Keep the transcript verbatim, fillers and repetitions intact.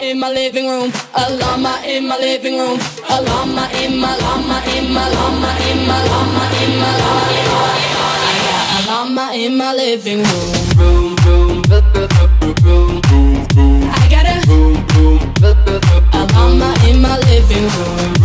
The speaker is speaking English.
in my living room. A llama in my living room. A llama in my llama in my llama in my llama in my llama in my I got a llama in my living room. Room, room, room, room, room. I got a room, room, a llama in my living room.